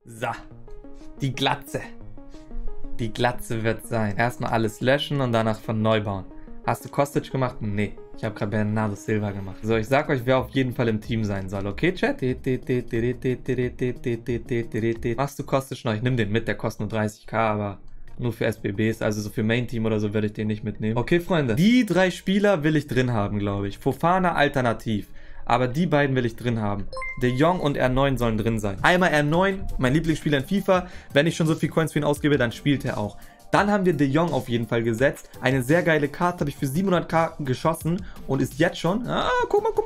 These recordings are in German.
So, die Glatze. Die Glatze wird sein. Erstmal alles löschen und danach von neu bauen. Hast du Kostic gemacht? Nee. Ich habe gerade Bernardo Silva gemacht. So, ich sag euch, wer auf jeden Fall im Team sein soll. Okay, Chat? Machst du Kostic noch? Ich nehme den mit. Der kostet nur 30k, aber nur für SBBs. Also so für Main-Team oder so würde ich den nicht mitnehmen. Okay, Freunde. Die 3 Spieler will ich drin haben, glaube ich. Fofana alternativ. Aber die beiden will ich drin haben. De Jong und R9 sollen drin sein. Einmal R9, mein Lieblingsspieler in FIFA. Wenn ich schon so viel Coins für ihn ausgebe, dann spielt er auch. Dann haben wir De Jong auf jeden Fall gesetzt. Eine sehr geile Karte, habe ich für 700k geschossen und ist jetzt schon... Ah, guck mal.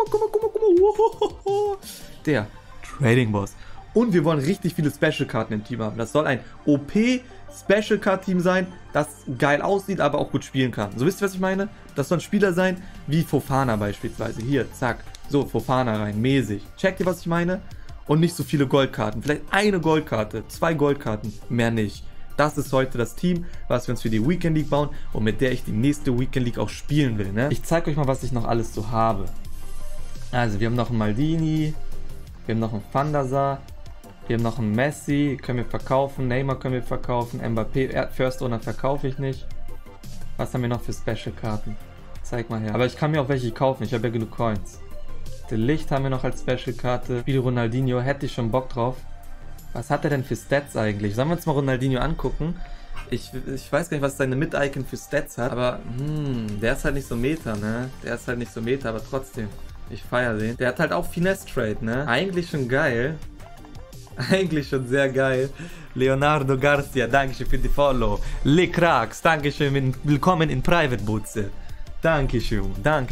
Der Trading Boss. Und wir wollen richtig viele Special-Karten im Team haben. Das soll ein OP Special-Card-Team sein, das geil aussieht, aber auch gut spielen kann. So, wisst ihr, was ich meine? Das soll ein Spieler sein, wie Fofana beispielsweise. Hier, zack. So, Fofana rein, mäßig. Checkt ihr, was ich meine? Und nicht so viele Goldkarten. Vielleicht eine Goldkarte, 2 Goldkarten, mehr nicht. Das ist heute das Team, was wir uns für die Weekend League bauen und mit der ich die nächste Weekend League auch spielen will. Ne? Ich zeige euch mal, was ich noch alles so habe. Also, wir haben noch einen Maldini, wir haben noch einen Van der Sar, wir haben noch einen Messi, können wir verkaufen, Neymar können wir verkaufen, Mbappé, First Owner verkaufe ich nicht. Was haben wir noch für Special-Karten? Zeig mal her. Aber ich kann mir auch welche kaufen, ich habe ja genug Coins. De Ligt haben wir noch als Special-Karte. Spiel Ronaldinho, hätte ich schon Bock drauf. Was hat er denn für Stats eigentlich? Sollen wir uns mal Ronaldinho angucken? Ich weiß gar nicht, was seine Mid-Icon für Stats hat, aber der ist halt nicht so Meta, ne? Der ist halt nicht so Meta, aber trotzdem. Ich feiere den. Der hat halt auch Finesse-Trade, ne? Eigentlich schon geil. Eigentlich schon sehr geil. Leonardo Garcia, dankeschön für die Follow. Le Cracks, dankeschön, willkommen in Private Butze. Dankeschön.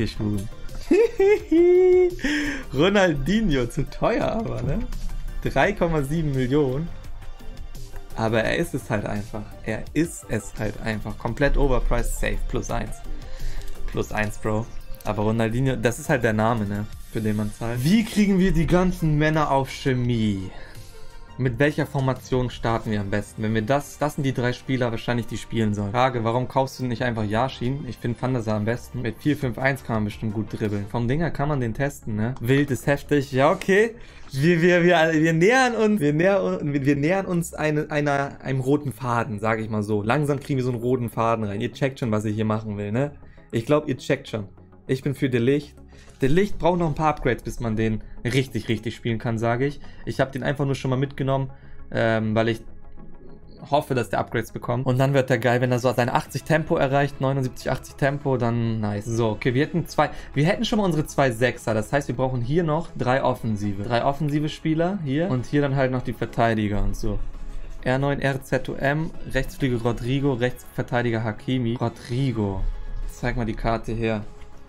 Ronaldinho, zu teuer aber, ne? 3,7 Millionen. Aber er ist es halt einfach. Komplett overpriced, safe. +1. +1, Bro. Aber Ronaldinho, das ist halt der Name, ne? Für den man zahlt. Wie kriegen wir die ganzen Männer auf Chemie? Mit welcher Formation starten wir am besten? Wenn wir das sind die 3 Spieler wahrscheinlich, die spielen sollen. Frage, warum kaufst du nicht einfach Yashin? Ich finde Van der Sar am besten. Mit 4-5-1 kann man bestimmt gut dribbeln. Vom Dinger kann man den testen, ne? Wild ist heftig. Ja, okay. Wir nähern uns einem roten Faden, sage ich mal so. Langsam kriegen wir so einen roten Faden rein. Ihr checkt schon, was ich hier machen will, ne? Ich glaube, ihr checkt schon. Ich bin für De Ligt. De Ligt braucht noch ein paar Upgrades, bis man den richtig spielen kann, sage ich. Ich habe den einfach nur schon mal mitgenommen, weil ich hoffe, dass der Upgrades bekommt. Und dann wird der geil, wenn er so seine 80 Tempo erreicht, 79, 80 Tempo, dann nice. So, okay, wir hätten schon mal unsere 2 Sechser. Das heißt, wir brauchen hier noch 3 Offensive. 3 offensive Spieler hier und hier dann halt noch die Verteidiger und so. R9, RZOM, Rechtsflügel Rodrigo, Rechtsverteidiger Hakimi. Rodrigo, zeig mal die Karte her.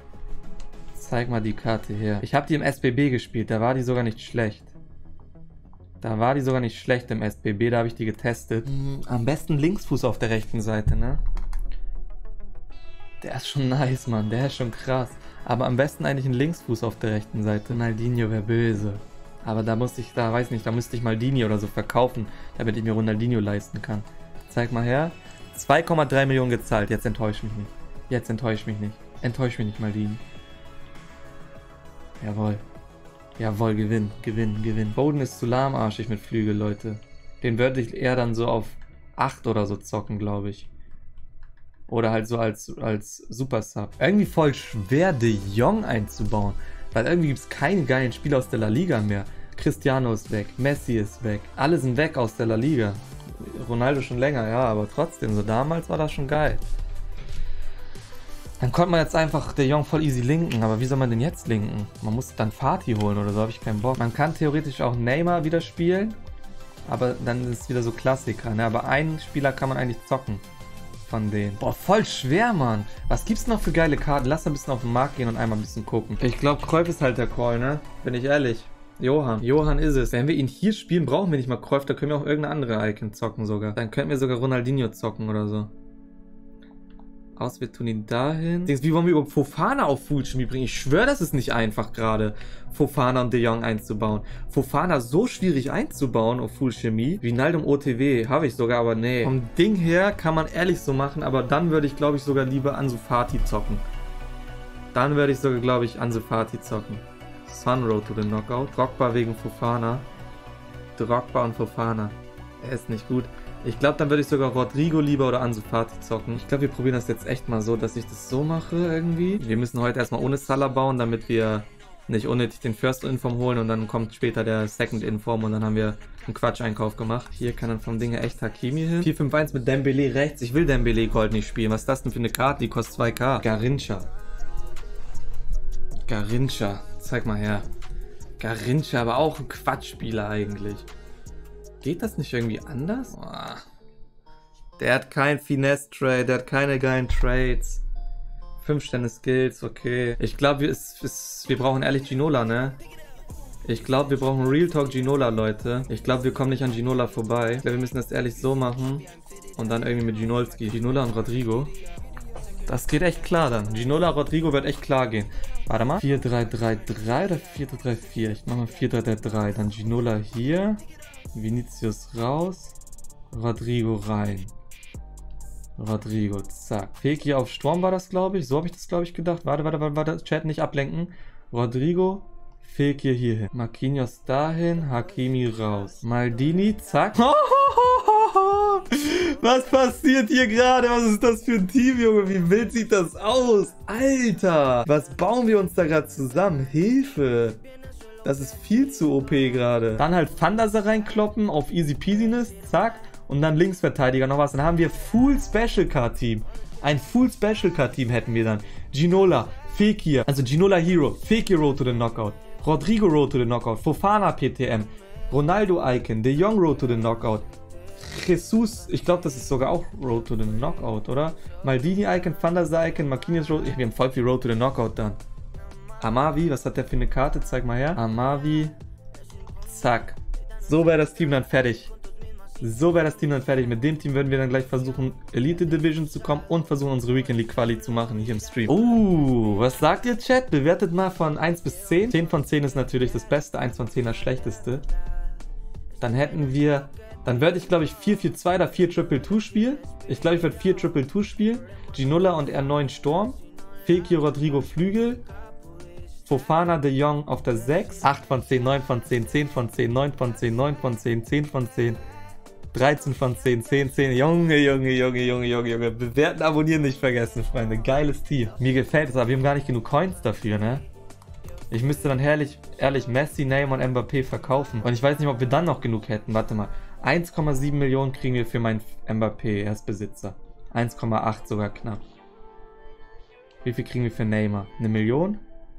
Ich habe die im SBB gespielt, da war die sogar nicht schlecht. Im SBB, da habe ich die getestet. Am besten Linksfuß auf der rechten Seite, ne? Der ist schon nice, Mann, der ist schon krass. Aber am besten eigentlich ein Linksfuß auf der rechten Seite. Ronaldinho wäre böse. Aber da müsste ich Maldini oder so verkaufen, damit ich mir Ronaldinho leisten kann. Zeig mal her. 2,3 Millionen gezahlt, jetzt enttäusch mich nicht. Enttäusch mich nicht, Maldini. Jawohl, Gewinn. Foden ist zu lahmarschig mit Flügel, Leute. Den würde ich eher dann so auf 8 oder so zocken, glaube ich. Oder halt so als Super Sub. Irgendwie voll schwer, De Jong einzubauen. Weil irgendwie gibt es keine geilen Spieler aus der La Liga mehr. Cristiano ist weg, Messi ist weg. Alle sind weg aus der La Liga. Ronaldo schon länger, ja, aber trotzdem, so damals war das schon geil. Dann konnte man jetzt einfach De Jong voll easy linken, aber wie soll man den jetzt linken? Man muss dann Fatih holen oder so, habe ich keinen Bock. Man kann theoretisch auch Neymar wieder spielen, aber dann ist es wieder so Klassiker, ne? Aber einen Spieler kann man eigentlich zocken von denen. Boah, voll schwer, Mann. Was gibt's noch für geile Karten? Lass ein bisschen auf den Markt gehen und einmal ein bisschen gucken. Ich glaube, Cruyff ist halt der Call, ne? Bin ich ehrlich. Johann ist es. Wenn wir ihn hier spielen, brauchen wir nicht mal Cruyff, da können wir auch irgendeine andere Icon zocken sogar. Dann könnten wir sogar Ronaldinho zocken oder so. Wir tun ihn dahin. Wie wollen wir überhaupt Fofana auf Full Chemie bringen? Ich schwöre, das ist nicht einfach gerade, Fofana und De Jong einzubauen. Fofana so schwierig einzubauen auf Full Chemie. Wijnaldum OTW habe ich sogar, aber nee. Vom Ding her kann man ehrlich so machen, aber dann würde ich, glaube ich, sogar lieber Ansu Fati zocken. Sunroad to the Knockout. Drogba wegen Fofana. Drogba und Fofana. Er ist nicht gut. Ich glaube, dann würde ich sogar Rodrigo lieber oder Ansu Fati zocken. Ich glaube, wir probieren das jetzt echt mal so, dass ich das so mache irgendwie. Wir müssen heute erstmal ohne Salah bauen, damit wir nicht unnötig den First Inform holen und dann kommt später der Second Inform und dann haben wir einen Quatsch-Einkauf gemacht. Hier kann dann vom Ding her echt Hakimi hin. 4-5-1 mit Dembele rechts. Ich will Dembele Gold nicht spielen. Was ist das denn für eine Karte? Die kostet 2k. Garrincha. Zeig mal her. Garrincha, aber auch ein Quatschspieler eigentlich. Geht das nicht irgendwie anders? Boah. Der hat kein Finesse-Trade, der hat keine geilen Trades. 5 Sterne Skills, okay. Ich glaube, wir brauchen ehrlich Ginola, ne? Ich glaube, wir brauchen Real Talk Ginola, Leute. Ich glaube, wir kommen nicht an Ginola vorbei. Ich glaube, wir müssen das ehrlich so machen. Und dann irgendwie mit Ginolski. Ginola und Rodrigo. Das geht echt klar dann. Ginola, Rodrigo wird echt klar gehen. Warte mal. 4-3-3-3 oder 4-3-3-4? Ich mach mal 4-3-3-3. Dann Ginola hier. Vinicius raus. Rodrigo rein. Rodrigo, zack. Fekir auf Sturm war das, glaube ich. So habe ich das, glaube ich, gedacht. Warte. Chat nicht ablenken. Rodrigo, Fekir hierhin. Marquinhos dahin. Hakimi raus. Maldini, zack. Was passiert hier gerade? Was ist das für ein Team, Junge? Wie wild sieht das aus? Alter! Was bauen wir uns da gerade zusammen? Hilfe! Das ist viel zu OP gerade. Dann halt Van der Sar reinkloppen auf Easy Peasiness. Zack. Und dann Linksverteidiger noch was. Dann haben wir Full Special Card Team. Ein Full Special Card Team hätten wir dann. Ginola, Fekir. Also Ginola Hero. Fekir Road to the Knockout. Rodrigo Road to the Knockout. Fofana PTM. Ronaldo Icon. De Jong Road to the Knockout. Jesus, ich glaube, das ist sogar auch Road to the Knockout, oder? Maldini Icon, Van der Sar Icon, Marquinhos Road. Wir haben voll viel Road to the Knockout dann. Amavi, was hat der für eine Karte? Zeig mal her. Amavi. Zack. So wäre das Team dann fertig. Mit dem Team würden wir dann gleich versuchen, Elite Division zu kommen und versuchen, unsere Weekend League Quali zu machen hier im Stream. Was sagt ihr, Chat? Bewertet mal von 1 bis 10. 10 von 10 ist natürlich das Beste, 1 von 10 das Schlechteste. Dann hätten wir... Dann würde ich, glaube ich, 4-4-2 oder 4-2-2 spielen. Ich glaube, ich würde 4-2-2 spielen. Ginola und R9 Sturm. Fekir, Rodrigo Flügel. Fofana, De Jong auf der 6. 8 von 10, 9 von 10, 10 von 10, 9 von 10, 9 von 10, 10 von 10. 13 von 10, 10, 10. Junge. Bewerten, abonnieren nicht vergessen, Freunde. Geiles Team. Mir gefällt es, aber wir haben gar nicht genug Coins dafür, ne? Ich müsste dann ehrlich Messi, Neymar und Mbappé verkaufen. Und ich weiß nicht, ob wir dann noch genug hätten. Warte mal. 1,7 Millionen kriegen wir für meinen Mbappé, Erstbesitzer. 1,8 sogar knapp. Wie viel kriegen wir für Neymar? 1 Million?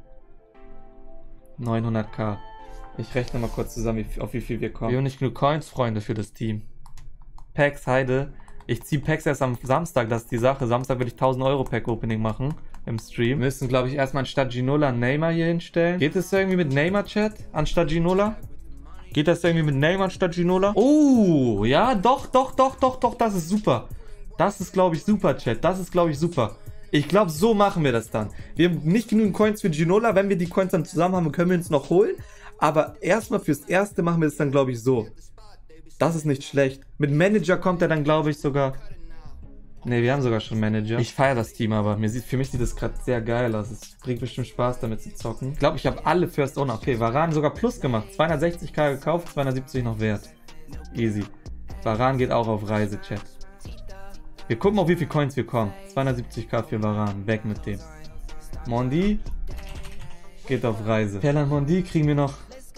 900k. Ich rechne mal kurz zusammen, auf wie viel wir kommen. Wir haben nicht genug Coins, Freunde, für das Team. Packs, Heide. Ich ziehe Packs erst am Samstag, das ist die Sache. Samstag will ich 1000 Euro Pack Opening machen im Stream. Wir müssen, glaube ich, erstmal anstatt Ginola Neymar hier hinstellen. Geht es irgendwie mit Neymar, Chat? Anstatt Ginola? Geht das irgendwie mit Neymar anstatt Ginola? Oh, ja, doch, das ist super. Das ist, glaube ich, super, Chat. Das ist, glaube ich, super. Ich glaube, so machen wir das dann. Wir haben nicht genügend Coins für Ginola. Wenn wir die Coins dann zusammen haben, können wir uns noch holen. Aber erstmal fürs Erste machen wir es dann, glaube ich, so. Das ist nicht schlecht. Mit Manager kommt er dann, glaube ich, sogar... Ne, wir haben sogar schon Manager. Ich feiere das Team, aber für mich sieht das gerade sehr geil aus. Es bringt bestimmt Spaß, damit zu zocken. Ich glaube, ich habe alle First Owner. Okay, Varane sogar Plus gemacht. 260k gekauft, 270 noch wert. Easy. Varane geht auch auf Reise, Chat. Wir gucken, auf wie viel Coins wir kommen. 270k für Varane. Weg mit dem. Mondi geht auf Reise. Ferland Mondi kriegen wir noch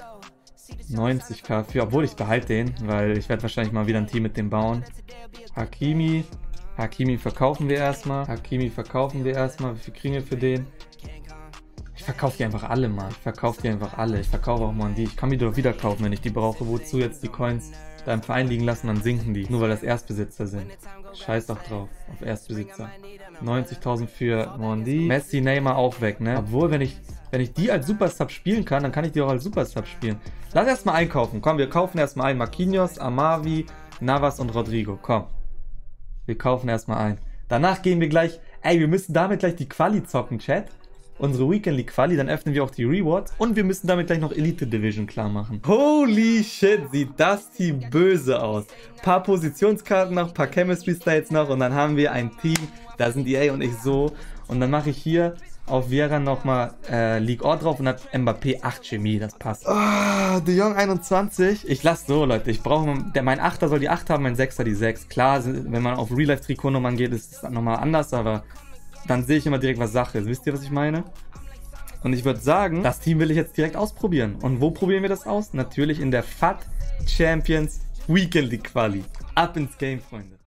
90k für, obwohl ich behalte den, weil ich werde wahrscheinlich mal wieder ein Team mit dem bauen. Hakimi verkaufen wir erstmal. Wie viel kriegen wir für den? Ich verkaufe die einfach alle, Mann. Ich verkaufe auch Mondi. Ich kann die doch wieder kaufen, wenn ich die brauche. Wozu jetzt die Coins da im Verein liegen lassen, dann sinken die. Nur weil das Erstbesitzer sind. Scheiß doch drauf, auf Erstbesitzer. 90.000 für Mondi. Messi, Neymar auch weg, ne? Obwohl, wenn ich die als Supersub spielen kann, dann kann ich die auch als Supersub spielen. Lass erstmal einkaufen. Komm, wir kaufen erstmal ein. Marquinhos, Amavi, Navas und Rodrigo. Komm. Wir kaufen erstmal ein. Danach gehen wir gleich... Ey, wir müssen damit gleich die Quali zocken, Chat. Unsere Weekend League Quali, dann öffnen wir auch die Rewards. Und wir müssen damit gleich noch Elite Division klar machen. Holy shit, sieht das Team böse aus. Paar Positionskarten noch, paar Chemistry States noch. Und dann haben wir ein Team, da sind EA und ich so. Und dann mache ich hier auf Vieira nochmal Ligue Or drauf und hat Mbappé 8 Chemie, das passt. Ah, De Jong 21. Ich lasse so, Leute, ich brauche, mein 8er soll die 8 haben, mein 6er die 6. Klar, wenn man auf Real-Life-Trikotnummern geht, ist es nochmal anders, aber dann sehe ich immer direkt, was Sache ist. Wisst ihr, was ich meine? Und ich würde sagen, das Team will ich jetzt direkt ausprobieren. Und wo probieren wir das aus? Natürlich in der FAT Champions Weekend League Quali. Ab ins Game, Freunde.